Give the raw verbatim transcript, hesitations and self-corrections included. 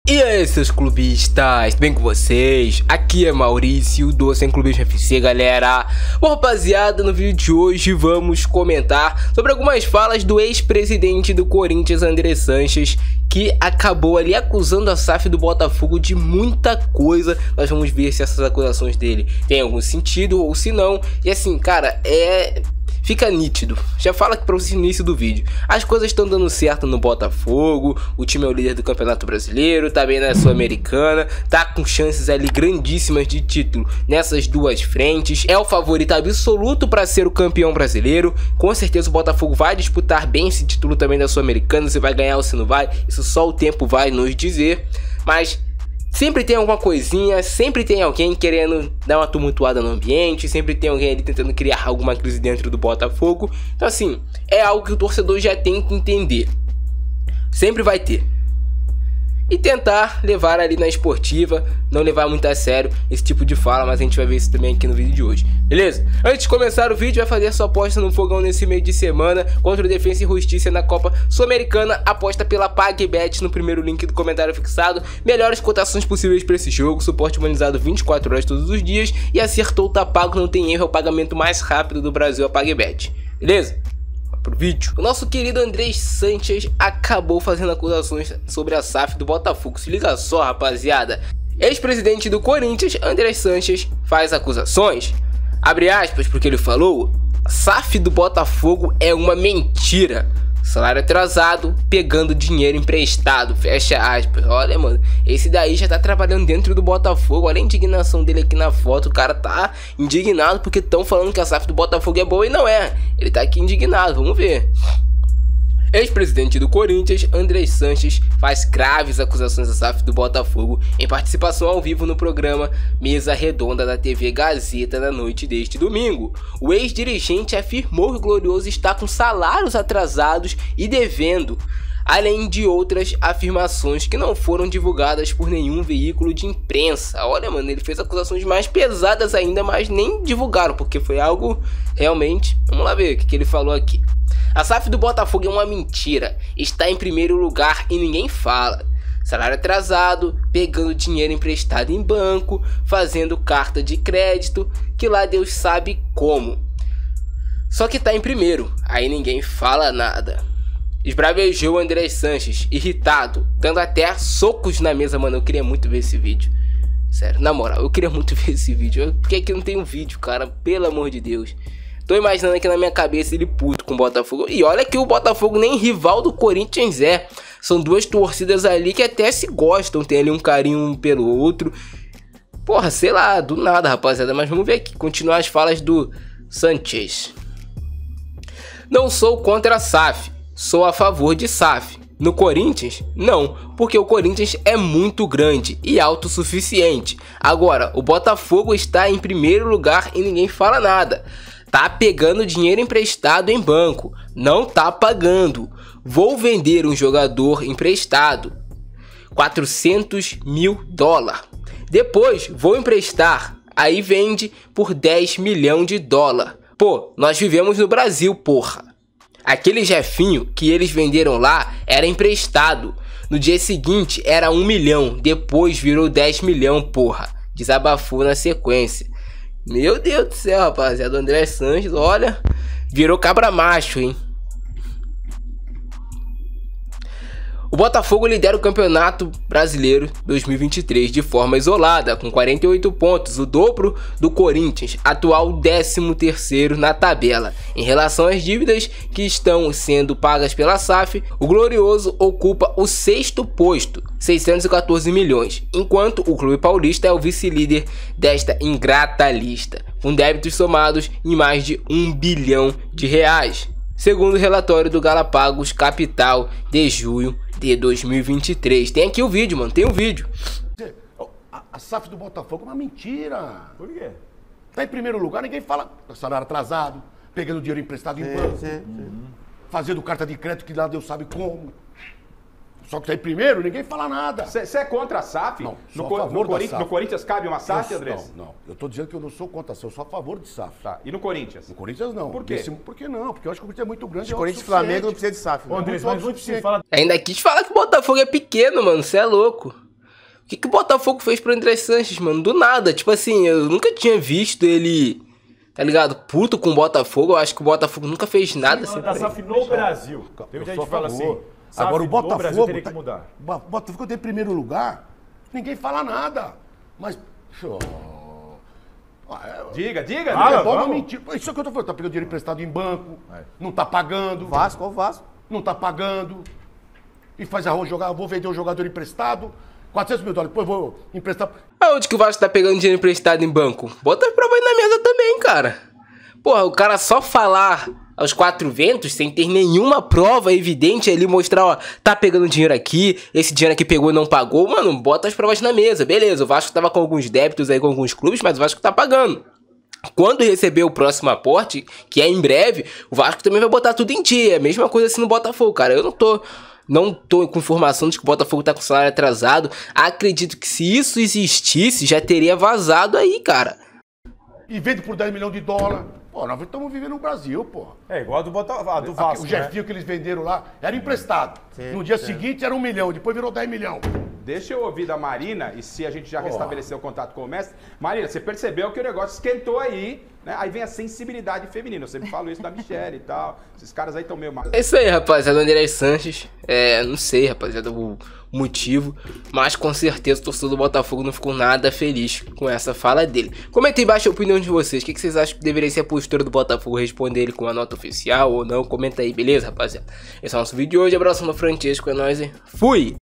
E aí, seus clubistas, tudo bem com vocês? Aqui é Maurício do Sem Clubismo F C, galera. Bom, rapaziada, no vídeo de hoje vamos comentar sobre algumas falas do ex-presidente do Corinthians, André Sanches, que acabou ali acusando a S A F do Botafogo de muita coisa. Nós vamos ver se essas acusações dele têm algum sentido ou se não. E assim, cara, é... fica nítido, já fala aqui pra vocês no início do vídeo. As coisas estão dando certo no Botafogo, o time é o líder do Campeonato Brasileiro, tá bem na Sul-Americana, tá com chances ali grandíssimas de título nessas duas frentes, é o favorito absoluto para ser o campeão brasileiro. Com certeza o Botafogo vai disputar bem esse título também da Sul-Americana, se vai ganhar ou se não vai, isso só o tempo vai nos dizer, mas... sempre tem alguma coisinha, sempre tem alguém querendo dar uma tumultuada no ambiente, sempre tem alguém ali tentando criar alguma crise dentro do Botafogo. Então assim, é algo que o torcedor já tem que entender. Sempre vai ter. E tentar levar ali na esportiva, não levar muito a sério esse tipo de fala, mas a gente vai ver isso também aqui no vídeo de hoje, beleza? Antes de começar o vídeo, vai fazer sua aposta no fogão nesse meio de semana contra o Defensa e Justiça na Copa Sul-Americana. Aposta pela PagBet no primeiro link do comentário fixado. Melhores cotações possíveis para esse jogo, suporte humanizado vinte e quatro horas todos os dias e acertou, tá pago, não tem erro, é o pagamento mais rápido do Brasil, a PagBet, beleza? Pro vídeo. O nosso querido André Sanches acabou fazendo acusações sobre a S A F do Botafogo. Se liga só, rapaziada. Ex-presidente do Corinthians, André Sanches, faz acusações. Abre aspas porque ele falou: a S A F do Botafogo é uma mentira. Salário atrasado, pegando dinheiro emprestado. Fecha aspas. Olha, mano, esse daí já tá trabalhando dentro do Botafogo. Olha a indignação dele aqui na foto. O cara tá indignado porque estão falando que a S A F do Botafogo é boa e não é. Ele tá aqui indignado, vamos ver. Ex-presidente do Corinthians, André Sanches, faz graves acusações à S A F do Botafogo em participação ao vivo no programa Mesa Redonda da T V Gazeta na noite deste domingo. O ex-dirigente afirmou que o Glorioso está com salários atrasados e devendo, além de outras afirmações que não foram divulgadas por nenhum veículo de imprensa. Olha, mano, ele fez acusações mais pesadas ainda, mas nem divulgaram, porque foi algo realmente... Vamos lá ver o que, que ele falou aqui. A S A F do Botafogo é uma mentira, está em primeiro lugar e ninguém fala. Salário atrasado, pegando dinheiro emprestado em banco, fazendo carta de crédito, que lá Deus sabe como. Só que tá em primeiro, aí ninguém fala nada. Esbravejou André Sanches, irritado, dando até socos na mesa. Mano, eu queria muito ver esse vídeo. Sério, na moral, eu queria muito ver esse vídeo. Por que aqui não tem um vídeo, cara? Pelo amor de Deus. Tô imaginando aqui na minha cabeça ele puto com o Botafogo. E olha que o Botafogo nem rival do Corinthians é. São duas torcidas ali que até se gostam. Tem ali um carinho um pelo outro. Porra, sei lá, do nada, rapaziada. Mas vamos ver aqui, continuar as falas do Sanches. Não sou contra a S A F. Sou a favor de S A F. No Corinthians? Não, porque o Corinthians é muito grande e autossuficiente. Agora, o Botafogo está em primeiro lugar e ninguém fala nada. Tá pegando dinheiro emprestado em banco, não tá pagando. Vou vender um jogador emprestado, quatrocentos mil dólares. Depois vou emprestar, aí vende por dez milhões de dólares. Pô, nós vivemos no Brasil, porra. Aquele Jefinho que eles venderam lá era emprestado. No dia seguinte era um milhão, depois virou dez milhões, porra. Desabafou na sequência. Meu Deus do céu, rapaziada. O André Sanches, olha, virou cabra macho, hein? O Botafogo lidera o Campeonato Brasileiro dois mil e vinte e três de forma isolada, com quarenta e oito pontos, o dobro do Corinthians, atual décimo terceiro na tabela. Em relação às dívidas que estão sendo pagas pela S A F, o Glorioso ocupa o sexto posto, seiscentos e quatorze milhões, enquanto o Clube Paulista é o vice-líder desta ingrata lista, com débitos somados em mais de um bilhão de reais. Segundo o relatório do Galápagos Capital de junho de dois mil e vinte e três. Tem aqui o vídeo, mano, tem o vídeo. A, a S A F do Botafogo é uma mentira. Por quê? Tá em primeiro lugar, ninguém fala. Salário atrasado, pegando dinheiro emprestado em Sim, banco, sim, sim. fazendo carta de crédito que lá Deus sabe como. Só que tá em primeiro, ninguém fala nada. Você é contra a S A F? Não, no, sou a Co- favor no, da Corin- S A F. no Corinthians cabe uma S A F, Eu- André? Não, não. Eu tô dizendo que eu não sou contra a S A F, eu sou a favor de S A F. Tá. E no Corinthians? No Corinthians não. Por quê? Esse- por que não? Porque eu acho que o Corinthians é muito grande. De Corinthians e Flamengo não precisa de S A F. Ô, Né? Andrés, mas onde você fala... Ainda quis falar que o Botafogo é pequeno, mano, você é louco. O que, que o Botafogo fez pro André Sanches, mano? Do nada. Tipo assim, eu nunca tinha visto ele, tá ligado? Puto com o Botafogo. Eu acho que o Botafogo nunca fez nada. Sim, assim, tá no Brasil. Tem gente que fala assim. Agora o Botafogo Brasil teria que mudar. O Botafogo tem primeiro lugar. Ninguém fala nada. Mas. Oh, diga, diga, ah, diga. É bom mentir. Isso é o que eu tô falando. Tá pegando dinheiro emprestado em banco. É. Não tá pagando. Vasco, ó o Vasco. Não tá pagando. E faz a rua jogar. Vou vender um jogador emprestado. quatrocentos mil dólares. Depois vou emprestar. Aonde que o Vasco tá pegando dinheiro emprestado em banco? Bota a prova aí na mesa também, cara. Porra, o cara só falar aos quatro ventos, sem ter nenhuma prova evidente ali, mostrar, ó, tá pegando dinheiro aqui, esse dinheiro aqui pegou e não pagou, mano, bota as provas na mesa, beleza, o Vasco tava com alguns débitos aí com alguns clubes, mas o Vasco tá pagando. Quando receber o próximo aporte, que é em breve, o Vasco também vai botar tudo em dia, a mesma coisa assim no Botafogo, cara, eu não tô... Não tô com informação de que o Botafogo tá com salário atrasado, acredito que se isso existisse, já teria vazado aí, cara. E vende por dez milhões de dólares. Pô, nós estamos vivendo no Brasil, pô. É igual a do, Bota... ah, do Vasco, o Jefinho, né? Que eles venderam lá era emprestado. Sim, no dia sim. seguinte era um milhão, depois virou dez milhões. Deixa eu ouvir da Marina, e se a gente já oh. restabeleceu o contato com o mestre. Marina, você percebeu que o negócio esquentou aí, né? Aí vem a sensibilidade feminina. Eu sempre falo isso da Michelle e tal. Esses caras aí estão meio... É isso aí, rapaziada. André Sanches. É, não sei, rapaziada, o motivo. Mas com certeza o torcedor do Botafogo não ficou nada feliz com essa fala dele. Comenta aí embaixo a opinião de vocês. O que, que vocês acham que deveria ser a postura do Botafogo? Responder ele com uma nota oficial ou não? Comenta aí, beleza, rapaziada? Esse é o nosso vídeo de hoje. Abraço no Francesco, é nóis e fui!